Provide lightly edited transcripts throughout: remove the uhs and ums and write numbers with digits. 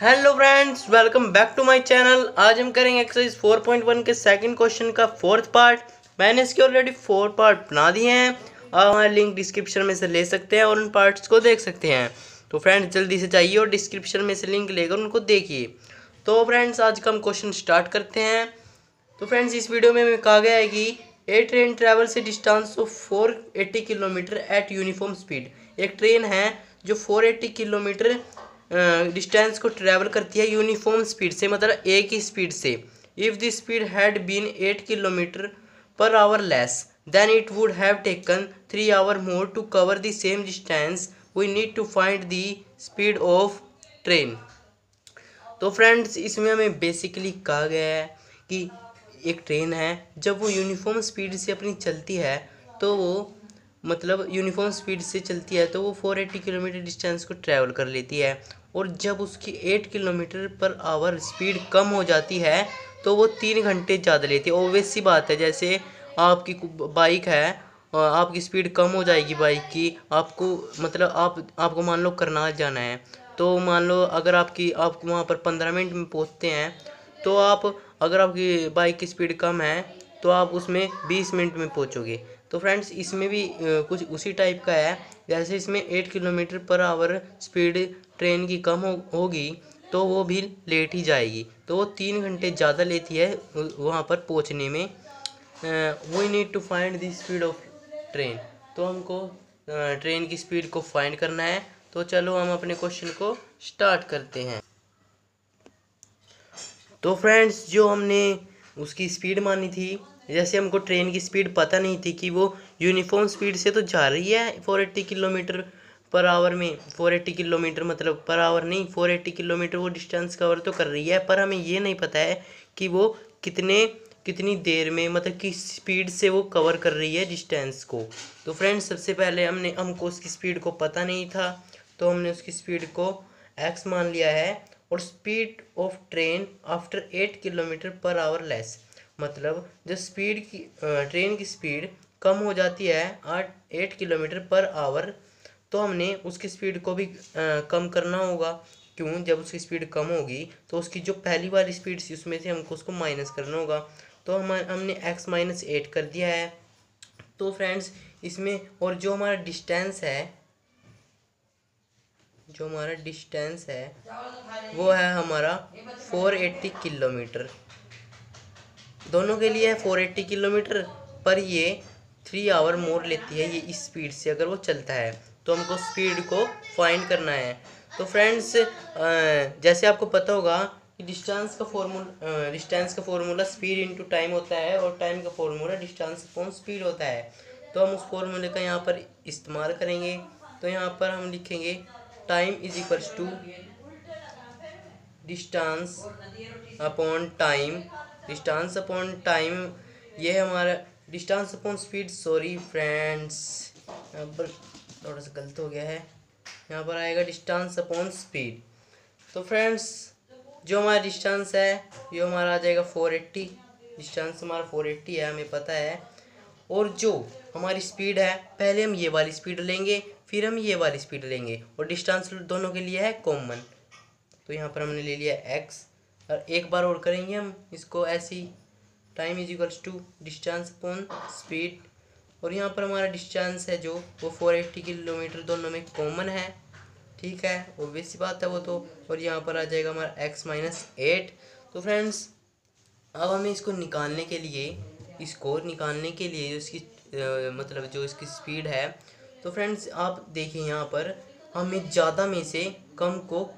Hello friends, welcome back to my channel. आज हम करेंगे एक्सरसाइज 4.1 के सेकंड क्वेश्चन का फोर्थ पार्ट। मैंने इसके ऑलरेडी 4 पार्ट बना दिए हैं। आप हमारे लिंक डिस्क्रिप्शन में से ले सकते हैं और उन पार्ट्स को देख सकते हैं। तो फ्रेंड्स जल्दी से जाइए और डिस्क्रिप्शन में से लिंक लेकर उनको देखिए। तो फ्रेंड्स आज का हम क्वेश्चन स्टार्ट करते हैं। तो फ्रेंड्स इस वीडियो में कहा गया है कि a train travels a distance of 480 kilometre at uniform speed. एक ट्रेन है जो 480 किलोमीटर डिस्टेंस को ट्रैवल करती है यूनिफॉर्म स्पीड से, मतलब एक ही स्पीड से। If the speed had been 8 kilometre per hour less then it would have taken 3 hour more to cover the same distance. We need to find the speed of train. तो friends इसमें हमें basically कहा गया है कि एक train है, जब वो यूनिफॉर्म स्पीड से अपनी चलती है तो वो मतलब यूनिफॉर्म स्पीड से चलती है तो वो 480 किलोमीटर डिस्टेंस को ट्रैवल कर लेती है। और जब उसकी 8 किलोमीटर पर आवर स्पीड कम हो जाती है तो वो 3 घंटे ज़्यादा लेती है। ऑब्वियस सी बात है, जैसे आपकी बाइक है, आपकी स्पीड कम हो जाएगी बाइक की। आपको मतलब आपको मान लो करनाल जाना है, तो मान लो अगर आपको वहाँ पर 15 मिनट में पहुँचते हैं, तो आप अगर आपकी बाइक की स्पीड कम है तो आप उसमें 20 मिनट में पहुँचोगे। तो फ्रेंड्स इसमें भी कुछ उसी टाइप का है। जैसे इसमें 8 kilometre per our speed train की कम होगी तो वो भी लेट ही जाएगी, तो वो 3 घंटे ज़्यादा लेती है वहाँ पर पहुँचने में। We need to find the speed of train. तो हमको ट्रेन की स्पीड को फाइंड करना है। तो चलो हम अपने क्वेश्चन को स्टार्ट करते हैं। तो फ्रेंड्स जो हमने उसकी स्पीड मानी थी, जैसे हमको ट्रेन की स्पीड पता नहीं थी कि वो यूनिफॉर्म स्पीड से तो जा रही है 480 किलोमीटर पर आवर में। 480 किलोमीटर मतलब पर आवर नहीं, 480 किलोमीटर वो डिस्टेंस कवर तो कर रही है, पर हमें ये नहीं पता है कि वो कितनी देर में, मतलब किस स्पीड से वो कवर कर रही है डिस्टेंस को। तो फ्रेंड्स सबसे पहले हमको उसकी स्पीड को पता नहीं था, तो हमने उसकी स्पीड को एक्स मान लिया है। और speed of train after 8 kilometre per hour less, मतलब जब ट्रेन की स्पीड कम हो जाती है 8 किलोमीटर पर आवर, तो हमने उसकी स्पीड को भी कम करना होगा। क्यों? जब उसकी स्पीड कम होगी तो उसकी जो पहली वाली स्पीड थी उसमें से हमको उसको माइनस करना होगा। तो हमने x माइनस 8 कर दिया है। तो फ्रेंड्स इसमें और जो हमारा डिस्टेंस है वो है हमारा 480 किलोमीटर। दोनों के लिए है 480 किलोमीटर, पर ये 3 आवर मोर लेती है ये इस स्पीड से अगर वो चलता है। तो हमको स्पीड को फाइंड करना है। तो फ्रेंड्स जैसे आपको पता होगा कि डिस्टेंस का फॉर्मूला स्पीड इनटू टाइम होता है, और टाइम का फॉर्मूला डिस्टेंस अपॉन स्पीड होता है। तो हम उस फॉर्मूले का यहाँ पर इस्तेमाल करेंगे। तो यहाँ पर हम लिखेंगे time is equals to distance upon time. ये हमारा distance upon speed, sorry friends यहाँ पर थोड़ा सा गलत हो गया है, यहाँ पर आएगा डिस्टेंस अपॉन स्पीड। तो फ्रेंड्स जो हमारा डिस्टेंस है ये हमारा आ जाएगा 480। डिस्टेंस हमारा 480 है, हमें पता है। और जो हमारी स्पीड है, पहले हम ये वाली स्पीड लेंगे, फिर हम ये वाली स्पीड लेंगे, और डिस्टेंस दोनों के लिए है कॉमन। तो यहाँ पर हमने ले लिया x, और एक बार और करेंगे हम इसको ऐसी, time is equals to distance upon speed. और यहाँ पर हमारा डिस्टेंस है जो वो 480 किलोमीटर दोनों में कॉमन है, ठीक है, ऑब्वियस सी बात है वो तो। और यहाँ पर आ जाएगा हमारा x माइनस 8। तो फ्रेंड्स अब हमें इसको निकालने के लिए जो इसकी मतलब जो इसकी स्पीड है, तो फ्रेंड्स आप देखिए यहाँ पर हमें ज़्यादा में से कम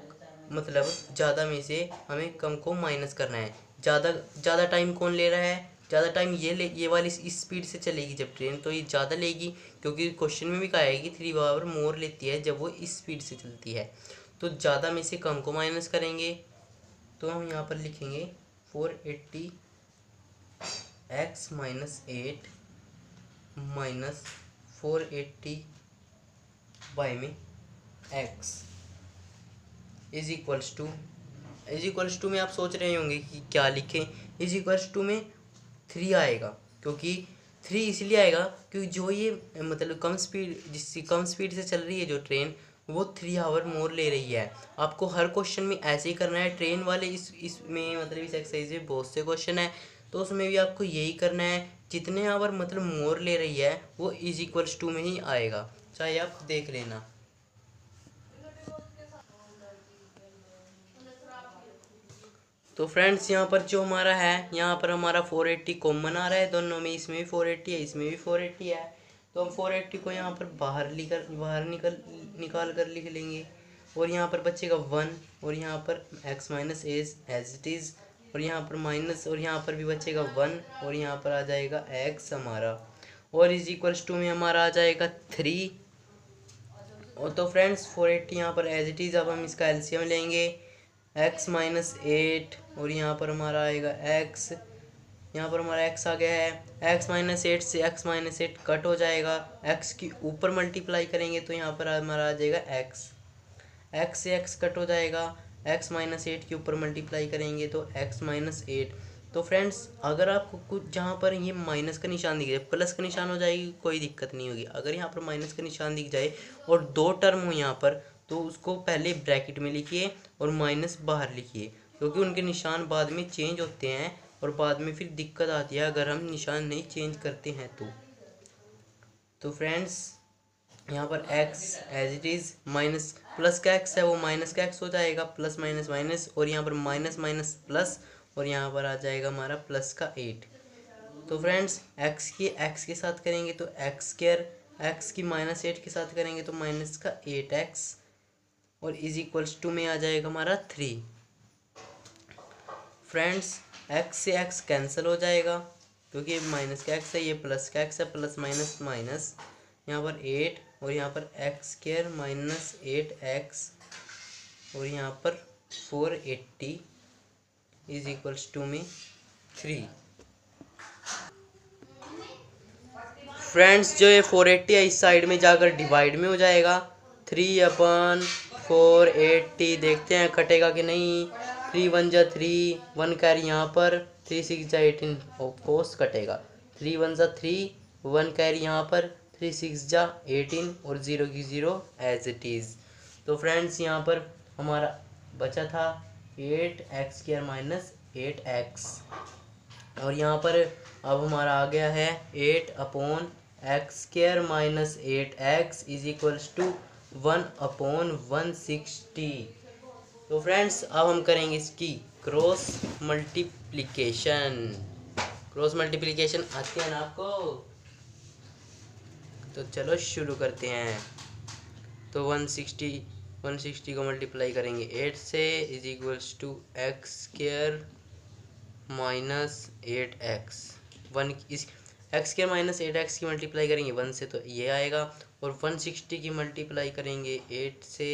को माइनस करना है। ज़्यादा टाइम कौन ले रहा है? ज़्यादा टाइम ये वाली इस स्पीड से चलेगी जब ट्रेन, तो ये ज़्यादा लेगी, क्योंकि क्वेश्चन में भी कहा है कि 3 आवर मोर लेती है जब वो इस स्पीड से चलती है। तो ज़्यादा में से कम को माइनस करेंगे। तो हम यहाँ पर लिखेंगे 480 x माइनस 8 माइनस 480 बाई में x इज इक्वल्स टू में आप सोच रहे होंगे कि क्या लिखें। इज इक्वल्स टू में 3 आएगा, क्योंकि 3 इसलिए आएगा क्योंकि जो ये मतलब जिसकी कम स्पीड से चल रही है जो ट्रेन, वो 3 आवर मोर ले रही है। आपको हर क्वेश्चन में ऐसे ही करना है। ट्रेन वाले इसमें मतलब इस एक्सरसाइज में बहुत से क्वेश्चन है, तो उसमें भी आपको यही करना है। जितने आवर मतलब मोर ले रही है वो इज इक्वल्स टू में ही आएगा, चाहे आप देख लेना। तो फ्रेंड्स यहाँ पर जो हमारा है, यहाँ पर हमारा 480 कॉमन आ रहा है दोनों में, इसमें भी 480 है, इसमें भी 480 है। तो हम 480 को यहाँ पर बाहर निकाल कर लिख लेंगे। और यहाँ पर बचेगा 1, और यहाँ पर x minus as it is, और यहाँ पर माइनस, और यहाँ पर भी बचेगा 1, और यहाँ पर आ जाएगा x हमारा, और इज इक्वल्स टू में हमारा आ जाएगा 3। और तो फ्रेंड्स 480 यहाँ पर एज इट इज़, अब हम इसका एलसीएम लेंगे x माइनस 8, और यहाँ पर हमारा आएगा x, यहाँ पर हमारा x आ गया है। x माइनस 8 से x माइनस 8 कट हो जाएगा, x की ऊपर मल्टीप्लाई करेंगे तो यहाँ पर हमारा आ जाएगा x से x कट हो जाएगा, x माइनस 8 के ऊपर मल्टीप्लाई करेंगे तो x माइनस 8। तो फ्रेंड्स अगर आपको कुछ जहाँ पर ये माइनस का निशान दिख जाए, प्लस का निशान हो जाएगी, कोई दिक्कत नहीं होगी। अगर यहाँ पर माइनस का निशान दिख जाए और 2 टर्म हो यहाँ पर, तो उसको पहले ब्रैकेट में लिखिए और माइनस बाहर लिखिए, क्योंकि उनके निशान बाद में चेंज होते हैं और बाद में फिर दिक्कत आती है अगर हम निशान नहीं चेंज करते हैं तो फ्रेंड्स यहाँ पर x as it is, minus plus का x है वो माइनस का x हो जाएगा, प्लस माइनस माइनस, और यहाँ पर माइनस माइनस प्लस, और यहाँ पर आ जाएगा हमारा प्लस का 8। तो फ्रेंड्स x की x के साथ करेंगे तो x स्क्वायर, x की माइनस 8 के साथ करेंगे तो माइनस का 8x, और इज इक्वल्स टू में आ जाएगा हमारा 3। फ्रेंड्स x से x कैंसिल हो जाएगा, क्योंकि माइनस का x है, ये प्लस का x है, प्लस माइनस माइनस, यहाँ पर 8, और यहाँ पर x स्क्वायर माइनस 8x, और यहाँ पर 480 इज इक्वल्स टू में 3। फ्रेंड्स जो ये 480 है इस साइड में जाकर डिवाइड में हो जाएगा, 3/480, देखते हैं कटेगा कि नहीं। 3 1 जा 3, 1 कैरी यहाँ पर, 3 6 जा 18, ऑफकोर्स कटेगा। 3 1 जा 3, 1 कैरी यहाँ पर, 3 6 जा 18, और 0 की 0 एज इट इज़। तो फ्रेंड्स यहाँ पर हमारा बचा था 8x स्क्वायर माइनस 8x, और यहाँ पर अब हमारा आ गया है 8/x square minus 8x is equals to 1/160। तो फ्रेंड्स अब हम करेंगे इसकी क्रॉस मल्टीप्लिकेशन। क्रॉस मल्टीप्लिकेशन आती है ना आपको, तो चलो शुरू करते हैं। तो 160 को मल्टीप्लाई करेंगे 8 से, is equals to x square minus 8x, 1 इस x स्क्वायर माइनस 8x की मल्टीप्लाई करेंगे 1 से तो ये आएगा, और 160 की मल्टीप्लाई करेंगे 8 से,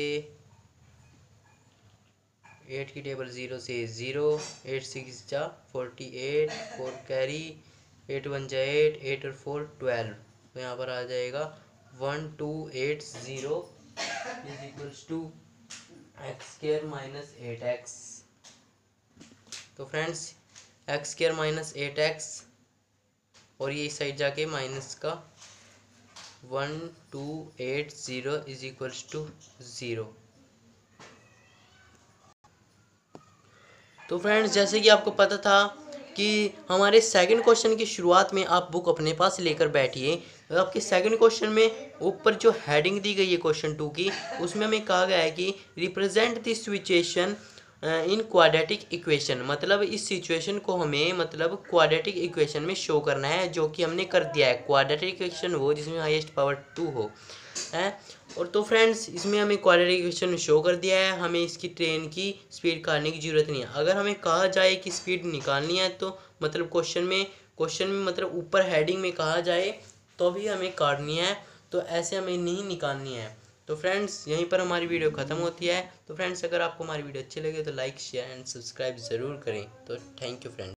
8 की टेबल 0 से 0, 8 6 जा 48, 4 कैरी, 8 1 जा 8, 8 और 4 12, तो यहाँ पर आ जाएगा 1280 is equals to x square minus 8x। तो friends x square minus 8x, और ये इस साइड जाके माइनस का 1280 इज इक्वल्स टू 0। तो फ्रेंड्स जैसे कि आपको पता था कि हमारे सेकंड क्वेश्चन की शुरुआत में आप बुक अपने पास लेकर बैठिए, तो आपके सेकंड क्वेश्चन में ऊपर जो हेडिंग दी गई है क्वेश्चन 2 की, उसमें हमें कहा गया है कि represent this situation in quadratic equation, मतलब इस सिचुएशन को हमें मतलब क्वाड्रेटिक इक्वेशन में शो करना है, जो कि हमने कर दिया है। क्वाड्रेटिक इक्वेशन हो जिसमें हाईएस्ट पावर 2 हो है। और तो फ्रेंड्स इसमें हमें क्वाड्रेटिक इक्वेशन शो कर दिया है, हमें इसकी ट्रेन की स्पीड निकालने की ज़रूरत नहीं है। अगर हमें कहा जाए कि स्पीड निकालनी है तो मतलब क्वेश्चन में मतलब ऊपर हेडिंग में कहा जाए तो भी हमें काटनी है, तो ऐसे हमें नहीं निकालनी है। तो फ्रेंड्स यहीं पर हमारी वीडियो ख़त्म होती है। तो फ्रेंड्स अगर आपको हमारी वीडियो अच्छी लगे तो लाइक शेयर एंड सब्सक्राइब ज़रूर करें। तो थैंक यू फ्रेंड्स।